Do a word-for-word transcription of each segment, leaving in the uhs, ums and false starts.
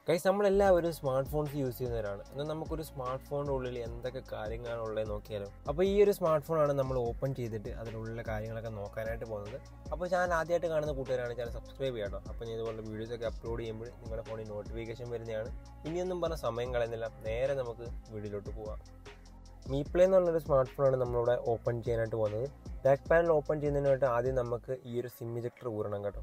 Guys, നമ്മളെല്ലാവരും smart phones use ചെയ്യുന്നവരാണ്. എന്നാൽ നമുക്കൊരു സ്മാർട്ട് ഫോണിൻ്റെ ഉള്ളിൽ എന്തൊക്കെ കാര്യങ്ങളാണ് ഉള്ളത് നോക്കിയാലോ. അപ്പോൾ ഈ ഒരു സ്മാർട്ട് ഫോണാണ് നമ്മൾ ഓപ്പൺ ചെയ്തിട്ട് അതിലുള്ള കാര്യങ്ങളൊക്കെ നോക്കാനായിട്ട് പോകുന്നത്. അപ്പോൾ ചാനൽ ആദ്യമായിട്ട് കാണുന്ന കൂട്ടുകാരാണ് ചാനൽ സബ്സ്ക്രൈബ് ചെയ്യണം. അപ്പോൾ ഞാൻ ഇതുപോലെ വീഡിയോസൊക്കെ അപ്ലോഡ് ചെയ്യുമ്പോൾ നിങ്ങളുടെ ഫോണിൽ നോട്ടിഫിക്കേഷൻ വരുന്നതാണ്. ഇനിയൊന്നും പറഞ്ഞ സമയം കളയുന്നില്ല, നേരെ നമുക്ക് വീഡിയോയിലോട്ട് പോകാം. മീ പ്ലേ എന്നുള്ളൊരു സ്മാർട്ട് ഫോണാണ് നമ്മളിവിടെ ഓപ്പൺ ചെയ്യാനായിട്ട് പോകുന്നത്. ബാക്ക് പാനൽ ഓപ്പൺ ചെയ്യുന്നതിനായിട്ട് ആദ്യം നമുക്ക് ഈ ഒരു സിം ഇജക്ടർ ഊരണം കേട്ടോ.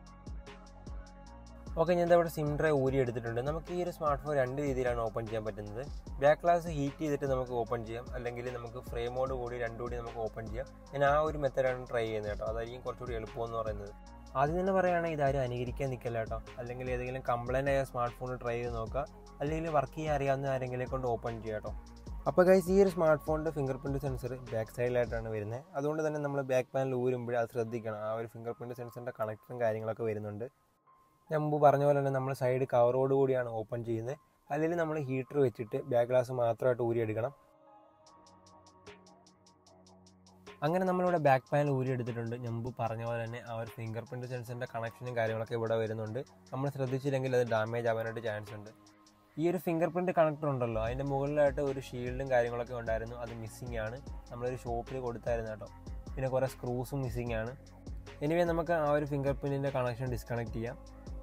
ഓക്കെ, ഞാൻ ഇവിടെ സിം ഡ്രൈവ് ഊരി എടുത്തിട്ടുണ്ട്. നമുക്ക് ഈ ഒരു സ്മാർട്ട് ഫോൺ രണ്ട് രീതിയിലാണ് ഓപ്പൺ ചെയ്യാൻ പറ്റുന്നത്. ബാക്ക് ഗ്ലാസ് ഹീറ്റ് ചെയ്തിട്ട് നമുക്ക് ഓപ്പൺ ചെയ്യാം, അല്ലെങ്കിൽ നമുക്ക് ഫ്രെയിമോട് കൂടി രണ്ടും കൂടി നമുക്ക് ഓപ്പൺ ചെയ്യാം. ഞാൻ ആ ഒരു മെത്തേഡാണ് ട്രൈ ചെയ്യുന്നത് കേട്ടോ. അതായിരിക്കും കുറച്ചുകൂടി എളുപ്പമെന്ന് പറയുന്നത്. ആദ്യം തന്നെ പറയുകയാണെങ്കിൽ ഇതാരും അനുകരിക്കാൻ നിൽക്കില്ല കേട്ടോ. അല്ലെങ്കിൽ ഏതെങ്കിലും കംപ്ലൈൻ്റ് ആയ സ്മാർട്ട് ഫോൺ ട്രൈ ചെയ്ത് നോക്കുക, അല്ലെങ്കിൽ വർക്ക് ചെയ്യാൻ അറിയാവുന്ന ആരെങ്കിലും കൊണ്ട് ഓപ്പൺ ചെയ്യാം കേട്ടോ. അപ്പോൾ ഗൈസ്, ഈ ഒരു സ്മാർട്ട് ഫോണിൻ്റെ ഫിംഗർ പ്രിൻറ്റ് സെൻസർ ബാക്ക് സൈഡിലായിട്ടാണ് വരുന്നത്. അതുകൊണ്ട് തന്നെ നമ്മൾ ബാക്ക് പാനൽ ഊരുമ്പോൾ അത് ശ്രദ്ധിക്കണം. ആ ഒരു ഫിംഗർ പ്രിൻറ്റ് സെൻസറിൻ്റെ കണക്ടറും കാര്യങ്ങളൊക്കെ വരുന്നുണ്ട്. ഞാൻ മുമ്പ് പറഞ്ഞ പോലെ തന്നെ നമ്മൾ സൈഡ് കവറോട് കൂടിയാണ് ഓപ്പൺ ചെയ്യുന്നത്. അല്ലെങ്കിൽ നമ്മൾ ഹീറ്റർ വെച്ചിട്ട് ബാക്ക് ഗ്ലാസ് മാത്രമായിട്ട് ഊരിയെടുക്കണം. അങ്ങനെ നമ്മളിവിടെ ബാക്ക് പാനൽ ഊരിയെടുത്തിട്ടുണ്ട്. ഞാൻ മുമ്പ് പറഞ്ഞ പോലെ തന്നെ ആ ഒരു ഫിംഗർ പ്രിൻറ്റ് സെൻസറിൻ്റെ കണക്ഷനും കാര്യങ്ങളൊക്കെ ഇവിടെ വരുന്നുണ്ട്. നമ്മൾ ശ്രദ്ധിച്ചില്ലെങ്കിൽ അത് ഡാമേജ് ആവാനായിട്ട് ചാൻസ് ഉണ്ട്. ഈ ഒരു ഫിംഗർ പ്രിൻറ്റ് കണക്ടർ ഉണ്ടല്ലോ, അതിൻ്റെ മുകളിലായിട്ട് ഒരു ഷീൽഡും കാര്യങ്ങളൊക്കെ ഉണ്ടായിരുന്നു. അത് മിസ്സിംഗ് ആണ്. നമ്മളൊരു ഷോപ്പിൽ കൊടുത്തായിരുന്നു കേട്ടോ. പിന്നെ കുറേ സ്ക്രൂസും മിസ്സിംഗ് ആണ്. എനിവേ, നമുക്ക് ആ ഒരു ഫിംഗർ പ്രിൻറ്റിൻ്റെ കണക്ഷൻ ഡിസ്കണക്ട് ചെയ്യാം.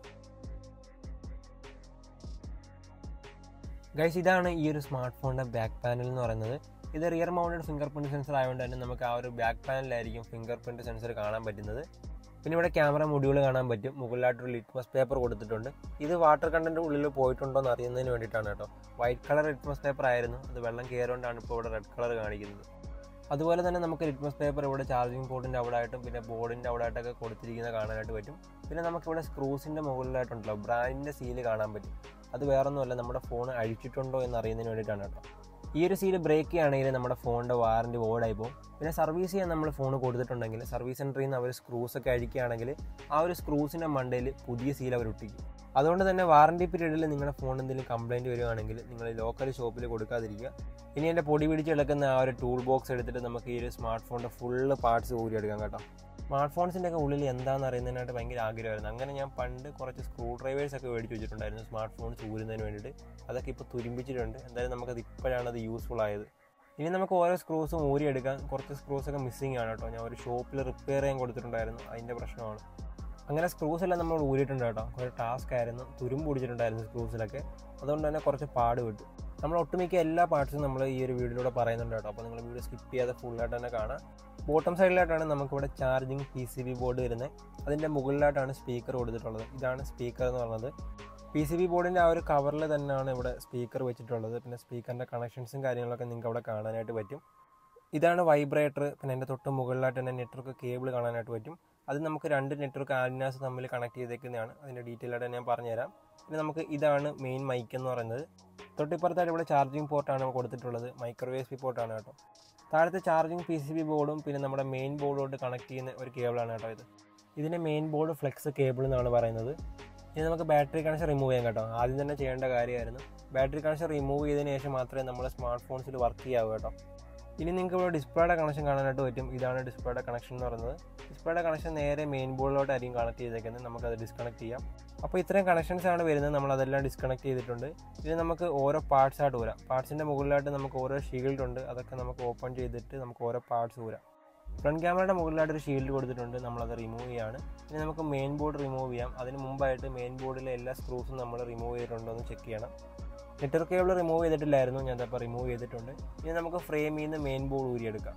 ഗൈസ്, ഇതാണ് ഈ ഒരു സ്മാർട്ട് ഫോണിൻ്റെ ബാക്ക് പാനൽ എന്ന് പറയുന്നത്. ഇത് rear mounted finger print sensor ആയതുകൊണ്ട് തന്നെ നമുക്ക് ആ ഒരു ബാക്ക് പാനലിലായിരിക്കും ഫിംഗർ പ്രിൻറ്റ് സെൻസർ കാണാൻ പറ്റുന്നത്. പിന്നെ ഇവിടെ ക്യാമറ മൊഡ്യൂൾ കാണാൻ പറ്റും. മുകളിലായിട്ടൊരു ലിറ്റ്മസ് പേപ്പർ കൊടുത്തിട്ടുണ്ട്. ഇത് വാട്ടർ കണ്ടന്റ് ഉള്ളിൽ പോയിട്ടുണ്ടോ എന്ന് അറിയുന്നതിന് വേണ്ടിയിട്ടാണ് കേട്ടോ. വൈറ്റ് കളർ ലിറ്റ്മസ് പേപ്പർ ആയിരുന്നു, അത് വെള്ളം കയറുകൊണ്ടാണ് ഇപ്പോൾ ഇവിടെ റെഡ് കളർ കാണിക്കുന്നത്. അതുപോലെ തന്നെ നമുക്ക് ലിറ്റ്മസ് പേപ്പർ ഇവിടെ ചാർജിങ് പോർട്ടിൻ്റെ അവിടെ ആയിട്ടും പിന്നെ ബോർഡിൻ്റെ അവിടെ ആയിട്ടൊക്കെ കൊടുത്തിരിക്കുന്നത് കാണാനായിട്ട് പറ്റും. പിന്നെ നമുക്കിവിടെ സ്ക്രൂസിൻ്റെ മുകളിലായിട്ടുണ്ടല്ലോ ബ്രാൻഡിൻ്റെ സീല് കാണാൻ പറ്റും. അത് വേറൊന്നുമല്ല, നമ്മുടെ ഫോൺ അഴിച്ചിട്ടുണ്ടോ എന്ന് അറിയുന്നതിന് വേണ്ടിയിട്ടാണ് കേട്ടോ. ഈ ഒരു സീല് ബ്രേക്ക് ചെയ്യുകയാണെങ്കിൽ നമ്മുടെ ഫോണിൻ്റെ വാറൻറ്റി വോർഡായി പോകും. പിന്നെ സർവീസ് ചെയ്യാൻ നമ്മൾ ഫോൺ കൊടുത്തിട്ടുണ്ടെങ്കിൽ സർവീസ് സെൻറ്ററിൽ നിന്ന് അവർ സ്ക്രൂസൊക്കെ അഴിക്കുകയാണെങ്കിൽ ആ ഒരു സ്ക്രൂസിൻ്റെ മണ്ടയിൽ പുതിയ സീൽ അവർ ഒട്ടിക്കും. അതുകൊണ്ട് തന്നെ വാറൻറ്റി പീരീഡിൽ നിങ്ങളുടെ ഫോൺ എന്തെങ്കിലും കംപ്ലയിൻറ്റ് വരികയാണെങ്കിൽ നിങ്ങൾ ലോക്കൽ ഷോപ്പിൽ കൊടുക്കാതിരിക്കുക. ഇനി എൻ്റെ പൊടി പിടിച്ച് കിടക്കുന്ന ആ ഒരു ടൂൾ ബോക്സ് എടുത്തിട്ട് നമുക്ക് ഈ ഒരു സ്മാർട്ട് ഫോണിൻ്റെ ഫുള്ള് പാർട്സ് ഊരിയെടുക്കാം കേട്ടോ. സ്മാർട്ട് ഫോൺസിൻ്റെ ഒക്കെ ഉള്ളിൽ എന്താണെന്ന് അറിയുന്നതിനായിട്ട് ഭയങ്കര ആഗ്രഹമായിരുന്നു. അങ്ങനെ ഞാൻ പണ്ട് കുറച്ച് സ്ക്രൂ ഡ്രൈവേഴ്സ് ഒക്കെ മേടിച്ച് വെച്ചിട്ടുണ്ടായിരുന്നു സ്മാർട്ട് ഫോൺസ് ഊരുന്നതിന് വേണ്ടിയിട്ട്. അതൊക്കെ ഇപ്പോൾ തുരുമ്പിച്ചിട്ടുണ്ട്. എന്തായാലും നമുക്കത് ഇപ്പോഴാണ് അത് യൂസ്ഫുൾ ആയത്. ഇനി നമുക്ക് ഓരോ സ്ക്രൂസും ഊരിയെടുക്കാം. കുറച്ച് സ്ക്രൂസൊക്കെ മിസ്സിംഗ് ആണ് കേട്ടോ. ഞാൻ ഒരു ഷോപ്പിൽ റിപ്പയർ ചെയ്യാൻ കൊടുത്തിട്ടുണ്ടായിരുന്നു, അതിൻ്റെ പ്രശ്നമാണ്. അങ്ങനെ സ്ക്രൂസ് എല്ലാം നമ്മൾ ഊരിയിട്ടുണ്ട് കേട്ടോ. കുറച്ച് ടാസ്ക് ആയിരുന്നു, തുരുമ്പ് പിടിച്ചിട്ടുണ്ടായിരുന്നു സ്ക്രൂസിലൊക്കെ. അതുകൊണ്ട് തന്നെ കുറച്ച് പാട് വിട്ടു. നമ്മൾ ഒട്ടുമിക്ക എല്ലാ പാർട്സും നമ്മൾ ഈ ഒരു വീഡിയോയിലൂടെ പറയുന്നുണ്ട് കേട്ടോ. അപ്പോൾ നിങ്ങൾ വീഡിയോ സ്കിപ്പ് ചെയ്യാതെ ഫുള്ളായിട്ട് തന്നെ കാണാം. ബോട്ടം സൈഡിലായിട്ടാണ് നമുക്കിവിടെ charging P C B board വരുന്നത്. അതിൻ്റെ മുകളിലായിട്ടാണ് സ്പീക്കർ കൊടുത്തിട്ടുള്ളത്. ഇതാണ് സ്പീക്കർ എന്ന് പറയുന്നത്. പി സി ബി ബോർഡിൻ്റെ ആ ഒരു കവറിൽ തന്നെയാണ് ഇവിടെ സ്പീക്കർ വെച്ചിട്ടുള്ളത്. പിന്നെ സ്പീക്കറിൻ്റെ കണക്ഷൻസും കാര്യങ്ങളൊക്കെ നിങ്ങൾക്ക് അവിടെ കാണാനായിട്ട് പറ്റും. ഇതാണ് വൈബ്രേറ്റർ. പിന്നെ എൻ്റെ തൊട്ട് മുകളിലായിട്ട് തന്നെ നെറ്റ്വർക്ക് കേബിൾ കാണാനായിട്ട് പറ്റും. അത് നമുക്ക് രണ്ട് നെറ്റ്വർക്ക് ആന്റിനാസ് തമ്മിൽ കണക്ട് ചെയ്തേക്കുന്നതാണ്. അതിൻ്റെ ഡീറ്റെയിൽ ആയിട്ട് ഞാൻ പറഞ്ഞുതരാം. പിന്നെ നമുക്ക് ഇതാണ് മെയിൻ മൈക്ക് എന്ന് പറയുന്നത്. തൊട്ടിപ്പുറത്തായിട്ട് ഇവിടെ ചാർജിങ് പോർട്ടാണ് കൊടുത്തിട്ടുള്ളത്. മൈക്രോ യു എസ് ബി പോർട്ടാണ് കേട്ടോ. താഴത്തെ ചാർജിങ് പി സി ബി ബോർഡും പിന്നെ നമ്മുടെ മെയിൻ ബോർഡോട്ട് കണക്ട് ചെയ്യുന്ന ഒരു കേബിളാണ് കേട്ടോ ഇത്. ഇതിൻ്റെ മെയിൻ ബോർഡ് ഫ്ലെക്സ് കേബിൾ എന്നാണ് പറയുന്നത്. ഇനി നമുക്ക് ബാറ്ററി കണക്ഷൻ റിമൂവ് ചെയ്യാം കേട്ടോ. ആദ്യം തന്നെ ചെയ്യേണ്ട കാര്യമായിരുന്നു. ബാറ്ററി കണക്ഷൻ റിമൂവ് ചെയ്തതിന് ശേഷം മാത്രമേ നമ്മുടെ സ്മാർട്ട് ഫോൺസിൽ വർക്ക് ചെയ്യാവൂ കേട്ടോ. ഇനി നിങ്ങൾക്ക് ഇവിടെ ഡിസ്പ്ലേയുടെ കണക്ഷൻ കാണാനായിട്ട് പറ്റും. ഇതാണ് ഡിസ്പ്ലേയുടെ കണക്ഷൻ എന്ന് പറയുന്നത്. ഡിസ്പ്ലേയുടെ കണക്ഷൻ നേരെ മെയിൻ ബോർഡിലോട്ടായിരിക്കും കണക്ട് ചെയ്തേക്കുന്നത്. നമുക്കത് ഡിസ്കണക്ട് ചെയ്യാം. അപ്പോൾ ഇത്രയും കണക്ഷൻസ് ആണ് വരുന്നത്. നമ്മളതെല്ലാം ഡിസ്കണക്ട് ചെയ്തിട്ടുണ്ട്. ഇനി നമുക്ക് ഓരോ പാർട്സ് ആയിട്ട് ഊരാം. പാർട്സിൻ്റെ മുകളിലായിട്ട് നമുക്ക് ഓരോ ഷീൽഡ് ഉണ്ട്. അതൊക്കെ നമുക്ക് ഓപ്പൺ ചെയ്തിട്ട് നമുക്ക് ഓരോ പാർട്സ് ഊരാം. ഫ്രണ്ട് ക്യാമറയുടെ മുകളിലായിട്ട് ഒരു ഷീൽഡ് കൊടുത്തിട്ടുണ്ട്. നമ്മളത് റിമൂവ് ചെയ്യാണ്. ഇനി നമുക്ക് മെയിൻ ബോർഡ് റിമൂവ് ചെയ്യാം. അതിന് മുമ്പായിട്ട് മെയിൻ ബോർഡിലെ എല്ലാ സ്ക്രൂസും നമ്മൾ റിമൂവ് ചെയ്തിട്ടുണ്ടോ എന്ന് ചെക്ക് ചെയ്യണം. നെറ്റ്വർക്ക് കേബിൾ റിമൂവ് ചെയ്തിട്ടില്ലായിരുന്നു, ഞാൻ അപ്പോൾ റിമൂവ് ചെയ്തിട്ടുണ്ട്. ഇനി നമുക്ക് ഫ്രെയിമിൽ നിന്ന് മെയിൻ ബോർഡ് ഊരിയെടുക്കാം.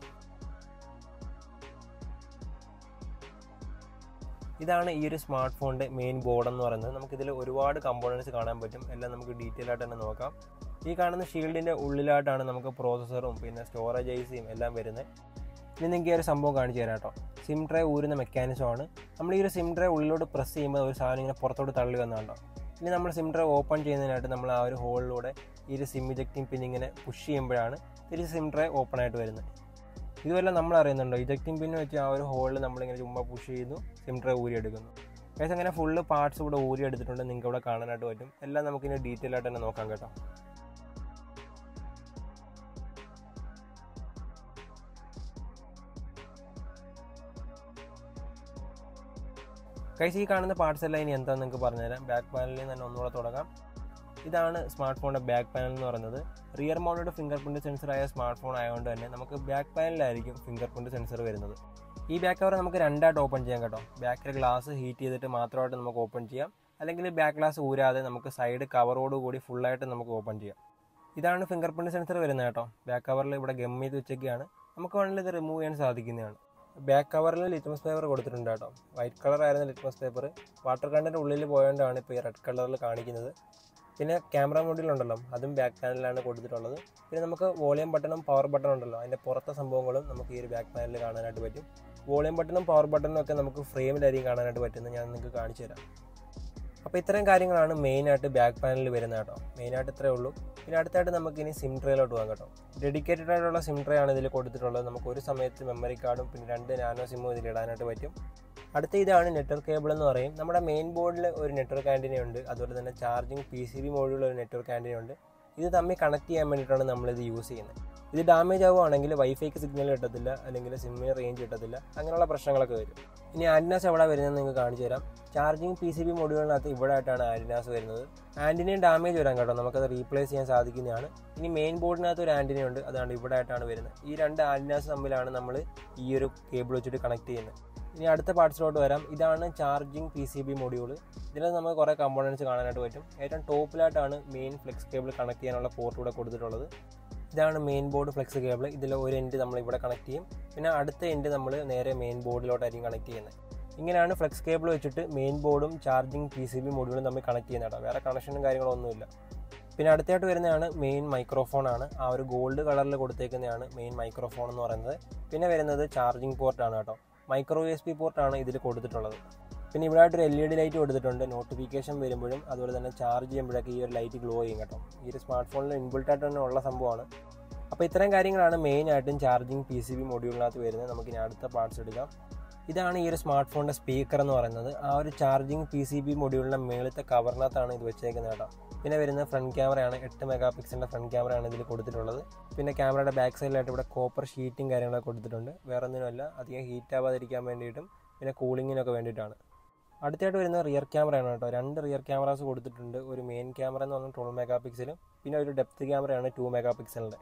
ഇതാണ് ഈ ഒരു സ്മാർട്ട് ഫോണിൻ്റെ മെയിൻ ബോർഡ് എന്ന് പറയുന്നത്. നമുക്കിതിൽ ഒരുപാട് കമ്പോണൻസ് കാണാൻ പറ്റും. എല്ലാം നമുക്ക് ഡീറ്റെയിൽ ആയിട്ട് തന്നെ നോക്കാം. ഈ കാണുന്ന ഷീൽഡിൻ്റെ ഉള്ളിലായിട്ടാണ് നമുക്ക് പ്രോസസ്സറും പിന്നെ സ്റ്റോറേജ് ഐ സിയും എല്ലാം വരുന്നത്. ഇനി നിങ്ങൾക്ക് ഈ ഒരു സംഭവം കാണിച്ചു തരാം കേട്ടോ. സിം ഡ്രൈവ് ഊരുന്ന മെക്കാനിസമാണ്. നമ്മൾ ഈ ഒരു സിം ഡ്രൈവ് ഉള്ളിലോട്ട് പ്രസ് ചെയ്യുമ്പോൾ ഒരു സാധനം ഇങ്ങനെ പുറത്തോട്ട് തള്ളി വന്നുണ്ടോ. ഇനി നമ്മൾ സിം ഡ്രൈവ് ഓപ്പൺ ചെയ്യുന്നതിനായിട്ട് നമ്മൾ ആ ഒരു ഹോളിലൂടെ ഈ ഒരു സിം ഇജക്റ്റിംഗ് പിൻ ഇങ്ങനെ പുഷ് ചെയ്യുമ്പോഴാണ് തിരിച്ച് സിം ഡ്രൈവ് ഓപ്പൺ ആയിട്ട് വരുന്നത്. ഇതുവല്ല നമ്മൾ അറിയുന്നുണ്ടോ, ഇജക്റ്റിംഗ് പിൻ വെച്ച് ആ ഒരു ഹോളിൽ നമ്മളിങ്ങനെ ചുമ്മാ പുഷ് ചെയ്യുന്നു, സിം ഡ്രൈവ് ഊരിയെടുക്കുന്നു. ഏകദേശം അങ്ങനെ ഫുള്ള് പാർട്സ് ഇവിടെ ഊരിയെടുത്തിട്ടുണ്ട്. നിങ്ങൾക്ക് ഇവിടെ കാണാനായിട്ട് പറ്റും. എല്ലാം നമുക്കിനി ഡീറ്റെയിൽ ആയിട്ട് തന്നെ നോക്കാം കേട്ടോ. ഗൈസ്, ഈ കാണുന്ന പാർട്സ് എല്ലാം ഇനി എന്താണെന്ന് നിങ്ങൾക്ക് പറഞ്ഞുതരാം. ബാക്ക് പാനലിൽ തന്നെ ഒന്നുകൂടെ തുടങ്ങാം. ഇതാണ് സ്മാർട്ട് ഫോണിൻ്റെ ബാക്ക് പാനൽ എന്ന് പറയുന്നത്. റിയർ മൗണ്ടഡ് ഫിംഗർ പ്രിൻറ്റ് സെൻസറായ സ്മാർട്ട് ഫോൺ ആയതുകൊണ്ട് തന്നെ നമുക്ക് ബാക്ക് പാനലിലായിരിക്കും ഫിംഗർ പ്രിൻറ്റ് സെൻസർ വരുന്നത്. ഈ ബാക്ക് കവർ നമുക്ക് രണ്ടായിട്ട് ഓപ്പൺ ചെയ്യാം കേട്ടോ. ബാക്കിലെ ഗ്ലാസ് ഹീറ്റ് ചെയ്തിട്ട് മാത്രമായിട്ട് നമുക്ക് ഓപ്പൺ ചെയ്യാം, അല്ലെങ്കിൽ ബാക്ക് ഗ്ലാസ് ഊരാതെ നമുക്ക് സൈഡ് കവറോട് കൂടി ഫുള്ളായിട്ട് നമുക്ക് ഓപ്പൺ ചെയ്യാം. ഇതാണ് ഫിംഗർ പ്രിൻറ്റ് സെൻസർ വരുന്നത് കേട്ടോ. ബാക്ക് കവറിൽ ഇവിടെ ഗം ചെയ്ത് വെച്ചൊക്കെയാണ്, നമുക്ക് വേണമെങ്കിൽ ഇത് റിമൂവ് ചെയ്യാൻ സാധിക്കുന്നതാണ്. ബാക്ക് കവറിൽ ലിറ്റ്മസ് പേപ്പർ കൊടുത്തിട്ടുണ്ട് കേട്ടോ. വൈറ്റ് കളർ ആയിരുന്ന ലിറ്റ്മസ് പേപ്പർ വാട്ടർ കണ്ടൻറ്റ് ഉള്ളിൽ പോയതുകൊണ്ടാണ് ഇപ്പോൾ ഈ റെഡ് കളറിൽ കാണിക്കുന്നത്. പിന്നെ ക്യാമറ മോഡ്യൂൾ ഉണ്ടല്ലോ, അതും ബാക്ക് പാനലിലാണ് കൊടുത്തിട്ടുള്ളത്. പിന്നെ നമുക്ക് വോളിയം ബട്ടണും പവർ ബട്ടണും ഉണ്ടല്ലോ, അതിൻ്റെ പുറത്തെ സംഭവങ്ങളും നമുക്ക് ഈ ഒരു ബാക്ക് പാനലിൽ കാണാനായിട്ട് പറ്റും. വോളിയം ബട്ടണും പവർ ബട്ടണും ഒക്കെ നമുക്ക് ഫ്രെയിമിലായിരിക്കും കാണാനായിട്ട് പറ്റുന്നത്. ഞാൻ നിങ്ങൾക്ക് കാണിച്ചു തരാം. അപ്പോൾ ഇത്രയും കാര്യങ്ങളാണ് മെയിനായിട്ട് ബാക്ക് പാനലിൽ വരുന്നത് കേട്ടോ. മെയിനായിട്ട് ഇത്രയേ ഉള്ളൂ. പിന്നെ അടുത്തായിട്ട് നമുക്ക് ഇനി സിം ട്രേയിലോട്ട് പോകാം കേട്ടോ. ഡെഡിക്കേറ്റഡ് ആയിട്ടുള്ള സിം ട്രേ ആണ് ഇതിൽ കൊടുത്തിട്ടുള്ളത്. നമുക്ക് ഒരു സമയത്ത് മെമ്മറി കാർഡും പിന്നെ രണ്ട് നാനോ സിമ്മും ഇതിൽ ഇടാനായിട്ട് പറ്റും. അടുത്ത ഇതാണ് നെറ്റ്വർക്ക് കേബിൾ എന്ന് പറയും. നമ്മുടെ മെയിൻ ബോർഡിൽ ഒരു നെറ്റ്വർക്ക് ആൻറ്റിന ഉണ്ട്, അതുപോലെ തന്നെ ചാർജിങ് പി സി ബി മോഡ്യൂളിൽ ഒരു നെറ്റ്വർക്ക് ആൻറ്റിന ഉണ്ട്. ഇത് തമ്മിൽ കണക്ട് ചെയ്യാൻ വേണ്ടിയിട്ടാണ് നമ്മളിത് യൂസ് ചെയ്യുന്നത്. ഇത് ഡാമേജ് ആവുകയാണെങ്കിൽ വൈഫൈക്ക് സിഗ്നൽ കിട്ടത്തില്ല, അല്ലെങ്കിൽ സിമ്മിന് റേഞ്ച് കിട്ടത്തില്ല, അങ്ങനെയുള്ള പ്രശ്നങ്ങളൊക്കെ വരും. ഇനി ആൻറ്റിനാസ് എവിടെ വരുന്നതെന്ന് നിങ്ങൾക്ക് കാണിച്ചു തരാം. ചാർജിങ് പി സി ബി മോഡ്യൂളിനകത്ത് ഇവിടെ ആയിട്ടാണ് ആൻറ്റിനാസ് വരുന്നത്. ആൻറ്റിനയും ഡാമേജ് വരാൻ കേട്ടോ, നമുക്കത് റീപ്ലേസ് ചെയ്യാൻ സാധിക്കുന്നതാണ്. ഇനി മെയിൻ ബോർഡിനകത്ത് ഒരു ആൻറ്റിന ഉണ്ട്, അതാണ് ഇവിടെ ആയിട്ടാണ് വരുന്നത്. ഈ രണ്ട് ആൻറ്റിനാസ് തമ്മിലാണ് നമ്മൾ ഈ ഒരു കേബിൾ വെച്ചിട്ട് കണക്ട് ചെയ്യുന്നത്. ഇനി അടുത്ത പാർട്സിലോട്ട് വരാം. ഇതാണ് charging P C B module. ഇതിനകത്ത് നമുക്ക് കുറേ കമ്പോണൻസ് കാണാനായിട്ട് പറ്റും. ഏറ്റവും ടോപ്പിലായിട്ടാണ് മെയിൻ ഫ്ലെക്സ് കേബിൾ കണക്ട് ചെയ്യാനുള്ള പോർട്ട് ഇവിടെ കൊടുത്തിട്ടുള്ളത്. ഇതാണ് മെയിൻ ബോർഡ് ഫ്ലെക്സ് കേബിൾ. ഇതിൽ ഒരു എൻഡ് നമ്മൾ ഇവിടെ കണക്ട് ചെയ്യും, പിന്നെ അടുത്ത എൻഡ് നമ്മൾ നേരെ മെയിൻ ബോർഡിലോട്ടായിരിക്കും കണക്ട് ചെയ്യുന്നത്. ഇങ്ങനെയാണ് ഫ്ലെക്സ് കേബിൾ വെച്ചിട്ട് മെയിൻ ബോർഡും ചാർജിങ് പി സി ബി മൊഡ്യൂളും തമ്മിൽ കണക്ട് ചെയ്യുന്നത് കേട്ടോ. വേറെ കണക്ഷനും കാര്യങ്ങളൊന്നുമില്ല. പിന്നെ അടുത്തായിട്ട് വരുന്നതാണ് മെയിൻ മൈക്രോഫോൺ ആണ്. ആ ഒരു ഗോൾഡ് കളറിൽ കൊടുത്തേക്കുന്നതാണ് മെയിൻ മൈക്രോഫോൺ എന്ന് പറയുന്നത്. പിന്നെ വരുന്നത് ചാർജിങ് പോർട്ടാണ് കേട്ടോ. മൈക്രോ യു എസ് ബി പോർട്ടാണ് ഇതിൽ കൊടുത്തിട്ടുള്ളത്. പിന്നെ ഇവിടെ ആയിട്ടൊരു എൽ ഇ ഡി ലൈറ്റ് കൊടുത്തിട്ടുണ്ട്. നോട്ടിഫിക്കേഷൻ വരുമ്പോഴും അതുപോലെ തന്നെ ചാർജ് ചെയ്യുമ്പോഴൊക്കെ ഈ ഒരു ലൈറ്റ് ഗ്ലോ ചെയ്യും കേട്ടോ. ഈ ഒരു സ്മാർട്ട് ഫോണിൽ ഇൻബിൾട്ടായിട്ട് തന്നെ ഉള്ള സംഭവമാണ്. അപ്പോൾ ഇത്തരം കാര്യങ്ങളാണ് മെയിനായിട്ടും ചാർജിങ് പി സി ബി മൊഡ്യൂളിനകത്ത് വരുന്നത്. നമുക്കിനി അടുത്ത പാർട്സ് എടുക്കാം. ഇതാണ് ഈ ഒരു സ്മാർട്ട് ഫോണിൻ്റെ സ്പീക്കർ എന്ന് പറയുന്നത്. ആ ഒരു ചാർജിങ് പി സി ബി മൊഡ്യൂളിൻ്റെ മേളത്തെ കവറിനകത്താണ് ഇത് വെച്ചേക്കുന്നത് കേട്ടോ. പിന്നെ വരുന്നത് ഫ്രണ്ട് ക്യാമറയാണ്. എട്ട് മെഗാ പിക്സലിൻ്റെ ഫ്രണ്ട് ക്യാമറയാണ് ഇതിൽ കൊടുത്തിട്ടുള്ളത്. പിന്നെ ക്യാമറയുടെ ബാക്ക് സൈഡിലായിട്ട് ഇവിടെ കോപ്പർ ഷീറ്റും കാര്യങ്ങളൊക്കെ കൊടുത്തിട്ടുണ്ട്. വേറെ ഒന്നിനുമല്ല, അധികം ഹീറ്റ് ആവാതിരിക്കാൻ വേണ്ടിയിട്ടും പിന്നെ കൂളിങ്ങിനൊക്കെ വേണ്ടിയിട്ടാണ്. അടുത്തായിട്ട് വരുന്നത് റിയർ ക്യാമറയാണ് കേട്ടോ. രണ്ട് റിയർ ക്യാമറാസ് കൊടുത്തിട്ടുണ്ട്. ഒരു മെയിൻ ക്യാമറ എന്ന് പറഞ്ഞാൽ ട്വൽവ് മെഗാ പിക്സലും പിന്നെ ഒരു ഡെപ്ത് ക്യാമറയാണ് ടു മെഗാ പിക്സലിൻ്റെ.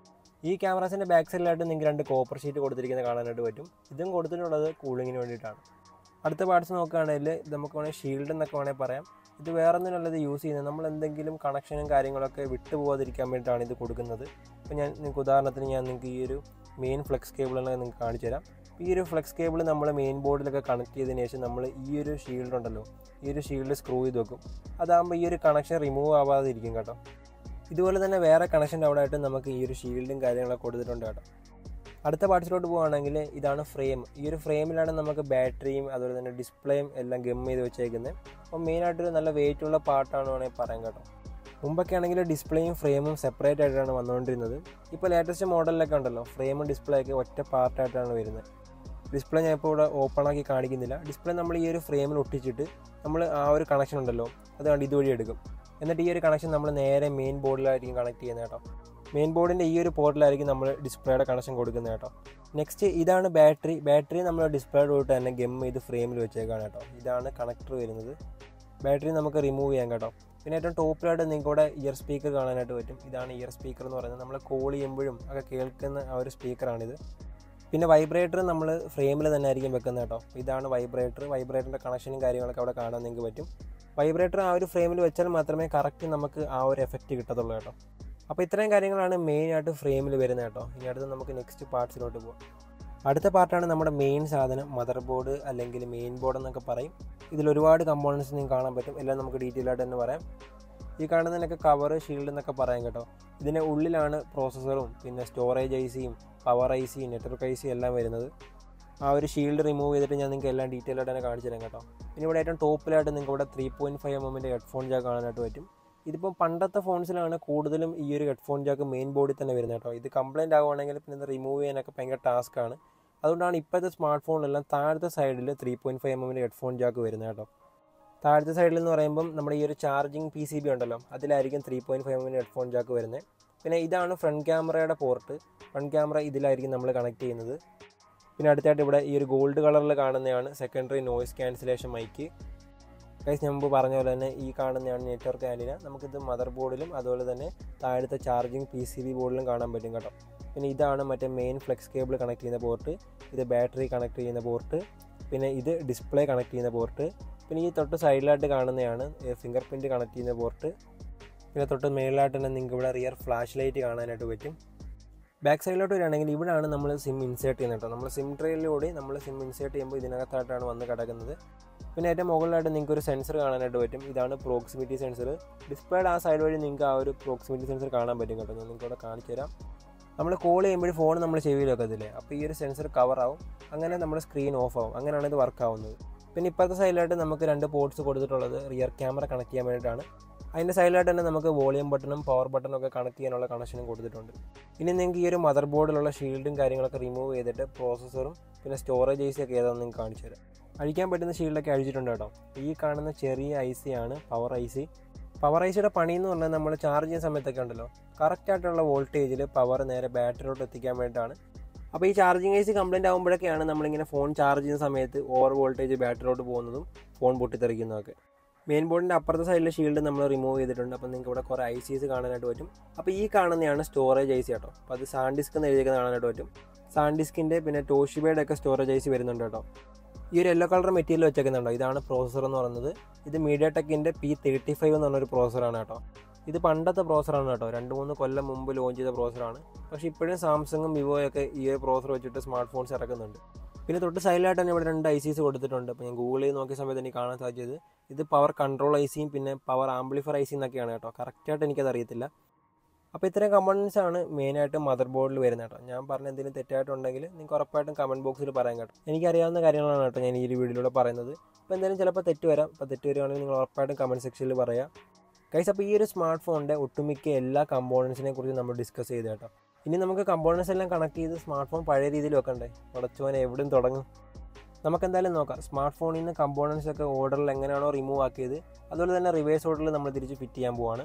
ഈ ക്യാമറാസിൻ്റെ ബാക്ക് സൈഡിലായിട്ട് നിങ്ങൾക്ക് രണ്ട് കോപ്പർ ഷീറ്റ് കൊടുത്തിരിക്കുന്നത് കാണാനായിട്ട് പറ്റും. ഇതും കൊടുത്തിട്ടുള്ളത് കൂളിങ്ങിന് വേണ്ടിയിട്ടാണ്. അടുത്ത പാർട്സ് നോക്കുകയാണെങ്കിൽ നമുക്ക് വേണമെങ്കിൽ ഷീൽഡ് എന്നൊക്കെ വേണമെങ്കിൽ പറയാം. ഇത് വേറെ ഒന്നിനുള്ളത് യൂസ് ചെയ്യുന്നത് നമ്മൾ എന്തെങ്കിലും കണക്ഷനും കാര്യങ്ങളൊക്കെ വിട്ടു പോകാതിരിക്കാൻ വേണ്ടിയിട്ടാണ് ഇത് കൊടുക്കുന്നത്. ഇപ്പോൾ ഞാൻ നിങ്ങൾക്ക് ഉദാഹരണത്തിന് ഞാൻ നിങ്ങൾക്ക് ഈ ഒരു മെയിൻ ഫ്ലെക്സ് കേബിളെന്ന് നിങ്ങൾക്ക് കാണിച്ചു തരാം. ഈ ഒരു ഫ്ലെക്സ് കേബിൾ നമ്മൾ മെയിൻ ബോർഡിലൊക്കെ കണക്ട് ചെയ്തതിന് ശേഷം നമ്മൾ ഈ ഒരു ഷീൽഡ് ഉണ്ടല്ലോ, ഈ ഒരു ഷീൽഡ് സ്ക്രൂ ചെയ്ത് വെക്കും. അതാകുമ്പോൾ ഈ ഒരു കണക്ഷൻ റിമൂവ് ആവാതിരിക്കും കേട്ടോ. ഇതുപോലെ തന്നെ വേറെ കണക്ഷൻ്റെ അവിടെ ആയിട്ട് നമുക്ക് ഈ ഒരു ഷീൽഡും കാര്യങ്ങളൊക്കെ കൊടുത്തിട്ടുണ്ട് കേട്ടോ. അടുത്ത പാർട്സിലോട്ട് പോകുകയാണെങ്കിൽ ഇതാണ് ഫ്രെയിം. ഈ ഒരു ഫ്രെയിമിലാണ് നമുക്ക് ബാറ്ററിയും അതുപോലെ തന്നെ ഡിസ്പ്ലേയും എല്ലാം ഗം ചെയ്ത് വെച്ചേക്കുന്നത്. അപ്പോൾ മെയിനായിട്ടൊരു നല്ല വെയിറ്റ് ഉള്ള പാർട്ടാണ് വേണമെങ്കിൽ പറയാം കേട്ടോ. മുമ്പൊക്കെ ആണെങ്കിൽ ഡിസ്പ്ലേയും ഫ്രെയിമും സെപ്പറേറ്റ് ആയിട്ടാണ് വന്നുകൊണ്ടിരുന്നത്. ഇപ്പോൾ ലേറ്റസ്റ്റ് മോഡലിലൊക്കെ ഉണ്ടല്ലോ ഫ്രെയിമും ഡിസ്പ്ലേ ഒക്കെ ഒറ്റ പാർട്ടായിട്ടാണ് വരുന്നത്. ഡിസ്പ്ലേ ഞാൻ ഇപ്പോൾ ഇവിടെ ഓപ്പൺ ആക്കി കാണിക്കുന്നില്ല. ഡിസ്പ്ലേ നമ്മൾ ഈ ഒരു ഫ്രെയിമിൽ ഒട്ടിച്ചിട്ട് നമ്മൾ ആ ഒരു കണക്ഷൻ ഉണ്ടല്ലോ അത് കണ്ട് ഇതുവഴി എടുക്കും. എന്നിട്ട് ഈ ഒരു കണക്ഷൻ നമ്മൾ നേരെ മെയിൻ ബോർഡിലായിരിക്കും കണക്ട് ചെയ്യുന്നത് കേട്ടോ. മെയിൻ ബോർഡിൻ്റെ ഈ ഒരു പോർട്ടിലായിരിക്കും നമ്മൾ ഡിസ്പ്ലേയുടെ കണക്ഷൻ കൊടുക്കുന്നത് കേട്ടോ. നെക്സ്റ്റ് ഇതാണ് ബാറ്ററി. ബാറ്ററി നമ്മൾ ഡിസ്പ്ലേയുടെ തൊട്ട് തന്നെ ഗം ചെയ്ത് ഫ്രെയിമിൽ വെച്ചേക്കാണ് കേട്ടോ. ഇതാണ് കണക്ടർ വരുന്നത്. ബാറ്ററി നമുക്ക് റിമൂവ് ചെയ്യാം കേട്ടോ. പിന്നെ ഏറ്റവും ടോപ്പിലായിട്ട് നിങ്ങൾക്ക് ഇവിടെ ഇയർ സ്പീക്കർ കാണാനായിട്ട് പറ്റും. ഇതാണ് ഇയർ സ്പീക്കർ എന്ന് പറയുന്നത്. നമ്മൾ കോൾ ചെയ്യുമ്പോഴും ഒക്കെ കേൾക്കുന്ന ആ ഒരു സ്പീക്കറാണിത്. പിന്നെ വൈബ്രേറ്റർ നമ്മൾ ഫ്രെയിമിൽ തന്നെ ആയിരിക്കും വെക്കുന്നത് കേട്ടോ. ഇതാണ് വൈബ്രേറ്റർ. വൈബ്രേറ്ററിൻ്റെ കണക്ഷനും കാര്യങ്ങളൊക്കെ അവിടെ കാണാൻ നിങ്ങൾക്ക് പറ്റും. വൈബ്രേറ്റർ ആ ഒരു ഫ്രെയിമിൽ വെച്ചാൽ മാത്രമേ കറക്റ്റ് നമുക്ക് ആ ഒരു എഫക്റ്റ് കിട്ടത്തുള്ളൂ കേട്ടോ. അപ്പോൾ ഇത്രയും കാര്യങ്ങളാണ് മെയിനായിട്ട് ഫ്രെയിമിൽ വരുന്നത് കേട്ടോ. ഇനി അടുത്ത് നമുക്ക് നെക്സ്റ്റ് പാർട്സിലോട്ട് പോകാം. അടുത്ത പാർട്ടാണ് നമ്മുടെ മെയിൻ സാധനം, മദർ ബോർഡ് അല്ലെങ്കിൽ മെയിൻ ബോർഡ് എന്നൊക്കെ പറയും. ഇതിൽ ഒരുപാട് കമ്പോണൻസ് നിങ്ങൾക്ക് കാണാൻ പറ്റും. എല്ലാം നമുക്ക് ഡീറ്റെയിൽ ആയിട്ട് തന്നെ പറയാം. ഈ കാണുന്നതിനൊക്കെ കവർ ഷീൽഡ് എന്നൊക്കെ പറയാം കേട്ടോ. ഇതിൻ്റെ ഉള്ളിലാണ് പ്രോസസ്സറും പിന്നെ സ്റ്റോറേജ് ഐ സിയും പവർ ഐ സിയും നെറ്റ്വർക്ക് ഐ സിയും എല്ലാം വരുന്നത്. ആ ഒരു ഷീൽഡ് റിമൂവ് ചെയ്തിട്ട് ഞാൻ നിങ്ങൾക്ക് എല്ലാം ഡീറ്റെയിൽ ആയിട്ട് തന്നെ കാണിച്ചു തരാം കേട്ടോ. പിന്നെ ഇവിടെ ഏറ്റവും ടോപ്പിലായിട്ട് നിങ്ങൾക്ക് ഇവിടെ ത്രീ പോയിൻറ്റ് ഫൈവ് എം എമ്മിൻ്റെ ഹെഡ്ഫോൺ ജാക്ക് കാണാനായിട്ട് പറ്റും. ഇതിപ്പോൾ പണ്ടത്തെ ഫോൺസിലാണ് കൂടുതലും ഈ ഒരു ഹെഡ്ഫോൺ ജാക്ക് മെയിൻ ബോർഡിൽ തന്നെ വരുന്നത് കേട്ടോ. ഇത് കംപ്ലയിൻ്റ് ആകുവാണെങ്കിൽ പിന്നെ ഇത് റിമൂവ് ചെയ്യാനൊക്കെ ഭയങ്കര ടാസ്ക്കാണ്. അതുകൊണ്ടാണ് ഇപ്പോഴത്തെ സ്മാർട്ട് ഫോണിലെല്ലാം താഴത്തെ സൈഡിൽ ത്രീ പോയിൻറ്റ് ഫൈവ് എം എമ്മിൻ്റെ ഹെഡ്ഫോൺ ജാക്ക് വരുന്നത് കേട്ടോ. താഴത്തെ സൈഡിൽ എന്ന് പറയുമ്പം നമ്മുടെ ഈ ഒരു ചാർജിങ് പി സി ബി ഉണ്ടല്ലോ അതിലായിരിക്കും ത്രീ പോയിൻറ്റ് ഫൈവ് എമ്മിൻ്റെ ഹെഡ്ഫോൺ ജാക്ക് വരുന്നത്. പിന്നെ ഇതാണ് ഫ്രണ്ട് ക്യാമറയുടെ പോർട്ട്. ഫ്രണ്ട് ക്യാമറ ഇതിലായിരിക്കും നമ്മൾ കണക്ട് ചെയ്യുന്നത്. പിന്നെ അടുത്തായിട്ട് ഇവിടെ ഈ ഒരു ഗോൾഡ് കളറിൽ കാണുന്നതാണ് secondary noise cancellation mic. Guys ഞാൻ മുമ്പ് പറഞ്ഞ പോലെ തന്നെ ഈ കാണുന്നതാണ് നെറ്റ്വർക്ക് ആൻറ്റിന. നമുക്കിത് മദർ ബോർഡിലും അതുപോലെ തന്നെ താഴത്തെ ചാർജിങ് പി സി ബി ബോർഡിലും കാണാൻ പറ്റും കേട്ടോ. പിന്നെ ഇതാണ് മറ്റേ മെയിൻ ഫ്ലെക്സ് കേബിൾ കണക്ട് ചെയ്യുന്ന പോർട്ട്, ഇത് ബാറ്ററി കണക്ട് ചെയ്യുന്ന പോർട്ട്, പിന്നെ ഇത് ഡിസ്പ്ലേ കണക്ട് ചെയ്യുന്ന പോർട്ട്, പിന്നെ ഈ തൊട്ട് സൈഡിലായിട്ട് കാണുന്നതാണ് ഫിംഗർ പ്രിൻറ്റ് കണക്ട് ചെയ്യുന്ന പോർട്ട്. പിന്നെ തൊട്ട് മേളിലായിട്ട് തന്നെ നിങ്ങൾക്ക് ഇവിടെ റിയർ ഫ്ലാഷ് ലൈറ്റ് കാണാനായിട്ട് പറ്റും. ബാക്ക് സൈഡിലോട്ട് വരികയാണെങ്കിൽ ഇവിടെയാണ് നമ്മൾ സിം ഇൻസേർട്ട് ചെയ്യുന്നത് കേട്ടോ. നമ്മൾ സിം ട്രെയിലൂടെ നമ്മൾ സിം ഇൻസേർട്ട് ചെയ്യുമ്പോൾ ഇതിനകത്തായിട്ടാണ് വന്ന് കിടക്കുന്നത്. പിന്നെ ഏറ്റവും മുകളിലായിട്ട് നിങ്ങൾക്ക് ഒരു സെൻസർ കാണാനായിട്ട് പറ്റും. ഇതാണ് പ്രോക്സിമിറ്റി സെൻസർ. ഡിസ്പ്ലേയുടെ ആ സൈഡ് വഴി നിങ്ങൾക്ക് ആ ഒരു പ്രോക്സിമിറ്റി സെൻസർ കാണാൻ പറ്റും കേട്ടോ. ഞാൻ നിങ്ങൾക്ക് ഇവിടെ കാണിച്ചു തരാം. നമ്മൾ കോൾ ചെയ്യുമ്പോൾ ഫോൺ നമ്മൾ ചെവിയിൽ വെക്കത്തില്ലേ, അപ്പോൾ ഈ ഒരു സെൻസർ കവർ ആവും, അങ്ങനെ നമ്മുടെ സ്ക്രീൻ ഓഫ് ആവും. അങ്ങനെയാണ് ഇത് വർക്ക് ആവുന്നത്. പിന്നെ ഇപ്പോഴത്തെ സൈഡിലായിട്ട് നമുക്ക് രണ്ട് പോർട്ട്സ് കൊടുത്തിട്ടുള്ളത് റിയർ ക്യാമറ കണക്ട് ചെയ്യാൻ വേണ്ടിയിട്ടാണ്. അതിൻ്റെ സൈഡിലായിട്ട് തന്നെ നമുക്ക് വോളിയം ബട്ടണും പവർ ബട്ടണും ഒക്കെ കണക്ട് ചെയ്യാനുള്ള കണക്ഷനും കൊടുത്തിട്ടുണ്ട്. ഇനി നിങ്ങൾക്ക് ഈ ഒരു മദർ ബോർഡിലുള്ള ഷീൽഡും കാര്യങ്ങളൊക്കെ റിമൂവ് ചെയ്തിട്ട് പ്രോസസ്സറും പിന്നെ സ്റ്റോറേജ് ഐ സി ഒക്കെ ഏതാണെന്ന് നിങ്ങൾക്ക് കാണിച്ചു തരാം. അഴിക്കാൻ പറ്റുന്ന ഷീൽഡൊക്കെ അഴിച്ചിട്ടുണ്ട് കേട്ടോ. ഈ കാണുന്ന ചെറിയ ഐ സി ആണ് power I C. Power I സിയുടെ പണി എന്ന് പറഞ്ഞാൽ നമ്മൾ ചാർജ് ചെയ്യുന്ന സമയത്തൊക്കെ ഉണ്ടല്ലോ, കറക്റ്റായിട്ടുള്ള വോൾട്ടേജിൽ പവർ നേരെ ബാറ്ററിയിലോട്ട് എത്തിക്കാൻ വേണ്ടിയിട്ടാണ്. അപ്പോൾ ഈ ചാർജിങ് ഐ സി കംപ്ലൈൻറ്റ് ആകുമ്പോഴൊക്കെയാണ് നമ്മളിങ്ങനെ ഫോൺ ചാർജ് ചെയ്യുന്ന സമയത്ത് ഓവർ വോൾട്ടേജ് ബാറ്ററിയിലോട്ട് പോകുന്നതും ഫോൺ പൊട്ടിത്തെറിക്കുന്നതൊക്കെ. മെയിൻ ബോർഡിൻ്റെ അപ്പുറത്തെ സൈഡിലെ ഷീൽഡ് നമ്മൾ റിമൂവ് ചെയ്തിട്ടുണ്ട്. അപ്പോൾ നിങ്ങൾക്ക് ഇവിടെ കുറേ ഐ സീസ് കാണാനായിട്ട് പറ്റും. അപ്പോൾ ഈ കാണുന്നതാണ് സ്റ്റോറേജ് ഐ സി കേട്ടോ. അപ്പോൾ അത് സാൻഡിസ്ക് എന്ന് എഴുതിയിരിക്കുന്നത് കാണാനായിട്ട് പറ്റും. സാൻഡിസ്കിൻ്റെ പിന്നെ ടോഷിബയുടെ ഒക്കെ സ്റ്റോറേജ് ഐ സി വരുന്നുണ്ട് കേട്ടോ. ഈ ഒരു യെല്ലോ കളർ മെറ്റീരിയൽ വെച്ചേക്കുന്നുണ്ടോ, ഇതാണ് പ്രോസസ്സർ എന്ന് പറയുന്നത്. ഇത് മീഡിയ ടെക്കിൻ്റെ പി തേർട്ടി ഫൈവ് എന്ന് പറഞ്ഞൊരു പ്രോസസ്സറാണ് കേട്ടോ. ഇത് പണ്ടത്തെ പ്രോസസ്സറാണ് കേട്ടോ. രണ്ട് മൂന്ന് കൊല്ലം മുമ്പ് ലോഞ്ച് ചെയ്ത പ്രോസസ്സറാണ്. പക്ഷേ ഇപ്പോഴും സാംസങ്ങും വിവോയൊക്കെ ഈ ഒരു പ്രോസസ്സർ വെച്ചിട്ട് സ്മാർട്ട് ഫോൺസ് ഇറക്കുന്നുണ്ട്. പിന്നെ തൊട്ട് സൈഡിലായിട്ട് തന്നെ ഇവിടെ രണ്ട് ഐ സീസ് കൊടുത്തിട്ടുണ്ട്. അപ്പോൾ ഞാൻ ഗൂഗിൾ ചെയ്ത് നോക്കിയ സമയത്ത് എനിക്ക് കാണാൻ സാധിച്ചത് ഇത് പവർ കൺട്രോൾ ഐ സിയും പിന്നെ പവർ ആംപ്ലിഫയർ ഐ സി എന്നൊക്കെയാണ് കേട്ടോ. കറക്റ്റായിട്ട് എനിക്കത് അറിയത്തില്ല. അപ്പോൾ ഇത്രയും കമ്പണൻസ് ആണ് മെയിനായിട്ട് മദർ ബോർഡിൽ വരുന്നത് കേട്ടോ. ഞാൻ പറഞ്ഞ എന്തെങ്കിലും തെറ്റായിട്ടുണ്ടെങ്കിൽ നിങ്ങൾക്ക് ഉറപ്പായിട്ടും കമൻറ്റ് ബോക്സിൽ പറയാം കേട്ടോ. എനിക്കറിയാവുന്ന കാര്യങ്ങളാണ് കേട്ടോ ഞാൻ ഈ ഒരു വീഡിയോയിലൂടെ പറയുന്നത്. അപ്പോൾ എന്തായാലും ചിലപ്പോൾ തെറ്റ് വരാം. അപ്പോൾ തെറ്റ് വരികയാണെങ്കിൽ നിങ്ങൾ ഉറപ്പായിട്ടും കമൻറ്റ് സെക്ഷനിൽ പറയാം ഗൈസ്. അപ്പോൾ ഈ ഒരു സ്മാർട്ട് ഫോണിൻ്റെ ഒട്ടുമിക്ക എല്ലാ കമ്പോണൻസിനെ കുറിച്ച് നമ്മൾ ഡിസ്കസ് ചെയ്ത് കേട്ടോ. ഇനി നമുക്ക് കമ്പോണൻസ് എല്ലാം കണക്ട് ചെയ്ത് സ്മാർട്ട് ഫോൺ പഴയ രീതിയിൽ വെക്കണ്ടേ, ഉടച്ചോനെ എവിടെയും തുടങ്ങും. നമുക്കെന്തായാലും നോക്കാം. സ്മാർട്ട് ഫോണിൽ നിന്ന് കമ്പോണൻസ് ഒക്കെ ഓർഡറിൽ എങ്ങനെയാണോ റിമൂവ് ആക്കിയത് അതുപോലെ തന്നെ റിവേഴ്സ് ഓർഡറിൽ നമ്മൾ തിരിച്ച് ഫിറ്റ് ചെയ്യാൻ പോവാണ്.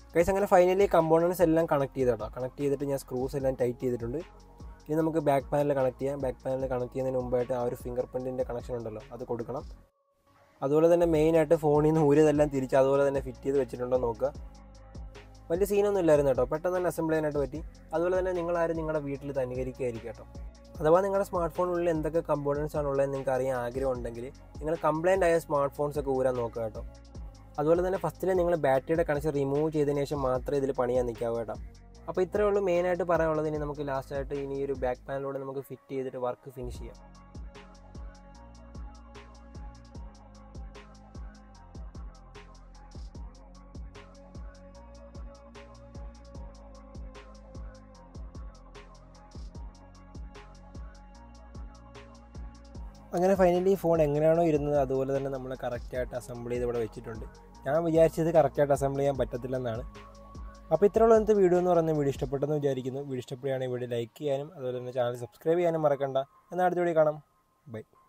ഗൈസ് അങ്ങനെ ഫൈനലി കമ്പോണൻസ് എല്ലാം കണക്ട് ചെയ്തോട്ടോ. കണക്ട് ചെയ്തിട്ട് ഞാൻ സ്ക്രൂസ് എല്ലാം ടൈറ്റ് ചെയ്തിട്ടുണ്ട്. ഇനി നമുക്ക് ബാക്ക് പാനൽ കണക്ട് ചെയ്യാം. ബാക്ക് പാനൽ കണക്ട് ചെയ്യുന്നതിന് മുമ്പായിട്ട് ആ ഒരു ഫിംഗർ പ്രിൻറ്റിൻ്റെ കണക്ഷൻ ഉണ്ടല്ലോ അത് കൊടുക്കണം. അതുപോലെ തന്നെ മെയിനായിട്ട് ഫോണിൽ നിന്ന് ഊരിയതെല്ലാം തിരിച്ച് അതുപോലെ തന്നെ ഫിറ്റ് ചെയ്ത് വെച്ചിട്ടുണ്ടോ നോക്കുക. വലിയ സീനൊന്നും ഇല്ലായിരുന്നു കേട്ടോ, പെട്ടെന്ന് തന്നെ അസംബിൾ ചെയ്യാനായിട്ട് പറ്റി. അതുപോലെ തന്നെ നിങ്ങളാരും നിങ്ങളുടെ വീട്ടിൽ ഇത് അനുകരിക്കുകയായിരിക്കും കേട്ടോ. അഥവാ നിങ്ങളുടെ സ്മാർട്ട് ഫോണിനുള്ളിൽ എന്തൊക്കെ കമ്പോണൻസ് ആണുള്ളതെന്ന് നിങ്ങൾക്ക് അറിയാൻ ആഗ്രഹം ഉണ്ടെങ്കിൽ നിങ്ങൾ കംപ്ലൈൻ്റ് ആയ സ്മാർട്ട് ഫോൺസ് ഒക്കെ ഊരാൻ നോക്കുക കേട്ടോ. അതുപോലെ തന്നെ ഫസ്റ്റിൽ നിങ്ങൾ ബാറ്ററിയുടെ കണക്ഷൻ റിമൂവ് ചെയ്തതിന് ശേഷം മാത്രമേ ഇതിൽ പണിയാൻ നിൽക്കാവൂ കേട്ടോ. അപ്പോൾ ഇത്രയേ ഉള്ളൂ മെയിനായിട്ട് പറയാനുള്ളത്. ഇനി നമുക്ക് ലാസ്റ്റായിട്ട് ഇനി ഒരു ബാക്ക് പാനലിലൂടെ നമുക്ക് ഫിറ്റ് ചെയ്തിട്ട് വർക്ക് ഫിനിഷ് ചെയ്യാം. അങ്ങനെ ഫൈനലി ഫോൺ എങ്ങനെയാണോ ഇരുന്നത് അതുപോലെ തന്നെ നമ്മൾ കറക്റ്റായിട്ട് അസംബിൾ ചെയ്ത് ഇവിടെ വെച്ചിട്ടുണ്ട്. ഞാൻ വിചാരിച്ചത് കറക്റ്റായിട്ട് അസംബിൾ ചെയ്യാൻ പറ്റത്തില്ലെന്നാണ്. അപ്പോൾ ഇത്രയുള്ള ഇന്നത്തെ വീഡിയോ എന്ന് പറയുന്നത് വീഡിയോ ഇഷ്ടപ്പെട്ടെന്ന് വിചാരിക്കുന്നു. വീഡിയോ ഇഷ്ടപ്പെടുകയാണെങ്കിൽ വീഡിയോ ലൈക്ക് ചെയ്യാനും അതുപോലെ തന്നെ ചാനൽ സബ്സ്ക്രൈബ് ചെയ്യാനും മറക്കണ്ട. എന്നാൽ അടുത്ത വീഡിയോ കാണാം. ബൈ.